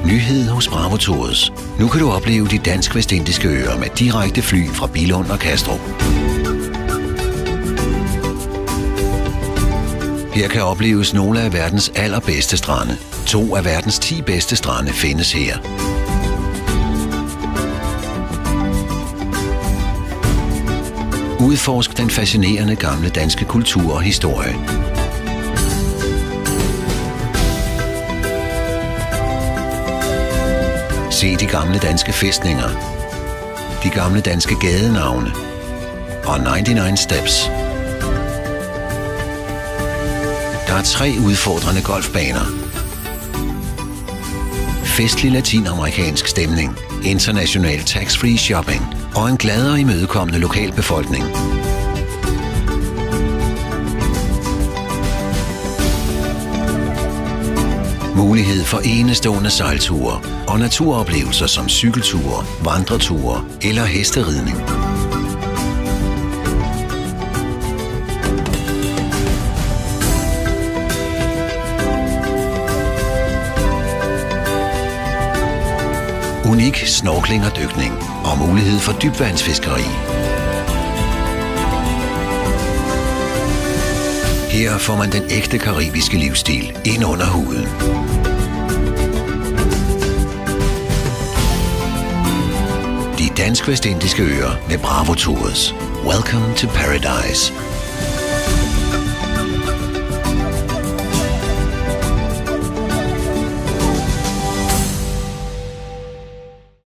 Nyhed hos Bravo Tours. Nu kan du opleve de dansk-vestindiske øer med direkte fly fra Billund og Kastrup. Her kan opleves nogle af verdens allerbedste strande. 2 af verdens 10 bedste strande findes her. Udforsk den fascinerende gamle danske kultur og historie. Se de gamle danske fæstninger, de gamle danske gadenavne og 99 Steps. Der er 3 udfordrende golfbaner, festlig latinamerikansk stemning, international tax-free shopping og en glad og imødekommende lokalbefolkning. Mulighed for enestående sejlture og naturoplevelser som cykelture, vandreture eller hesteridning. Unik snorkling og dykning og mulighed for dybvandsfiskeri. Her får man den ægte karibiske livsstil ind under huden. De dansk-vestindiske øer med Bravo Tours. Welcome to paradise.